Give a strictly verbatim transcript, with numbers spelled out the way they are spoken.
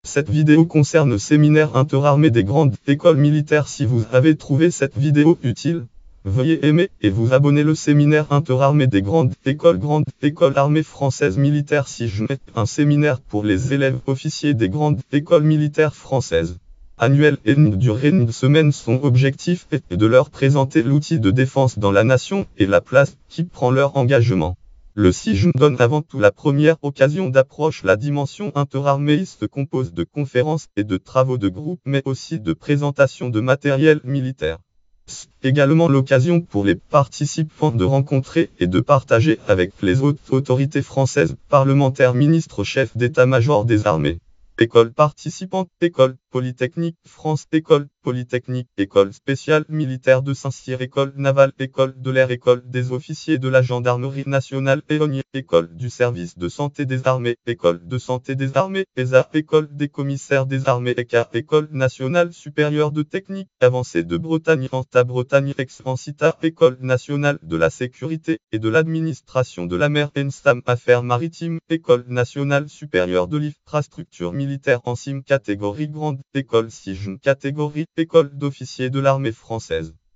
Cette vidéo concerne le séminaire interarmées des grandes écoles militaires. Si vous avez trouvé cette vidéo utile, veuillez aimer et vous abonner. Le séminaire interarmées des grandes écoles Grande École Armée Française Militaire Si je mets un séminaire pour les élèves officiers des grandes écoles militaires françaises. Annuel et une durée d'une semaine. Son objectif est de leur présenter l'outil de défense dans la nation et la place qui prend leur engagement. Le S I G N donne avant tout la première occasion d'approche. La dimension interarmée se compose de conférences et de travaux de groupe, mais aussi de présentations de matériel militaire. C'est également l'occasion pour les participants de rencontrer et de partager avec les autres autorités françaises, parlementaires, ministres, chefs d'état-major des armées. École participante, École Polytechnique France, École Polytechnique, École spéciale militaire de Saint-Cyr, École navale, École de l'air, École des officiers de la gendarmerie nationale Péronnier, École du service de santé des armées, École de santé des armées, E S A, École des commissaires des armées, E C A, École nationale supérieure de technique avancée de Bretagne, Anta Bretagne, Ex-Ancita, École nationale de la sécurité et de l'administration de la mer, ENSTAM, Affaires maritimes, École nationale supérieure de l'infrastructure militaire en C I M, catégorie grande, École S I G N, catégorie École d'officiers de l'armée française.